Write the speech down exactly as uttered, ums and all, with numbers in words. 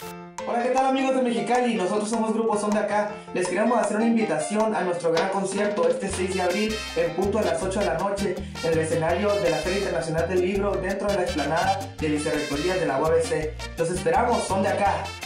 Hola, ¿qué tal amigos de Mexicali? Nosotros somos Grupo Son de Acá. Les queremos hacer una invitación a nuestro gran concierto este seis de abril en punto a las ocho de la noche en el escenario de la Feria Internacional del Libro dentro de la explanada de Vicerrectoría de la U A B C. Los esperamos, Son de Acá.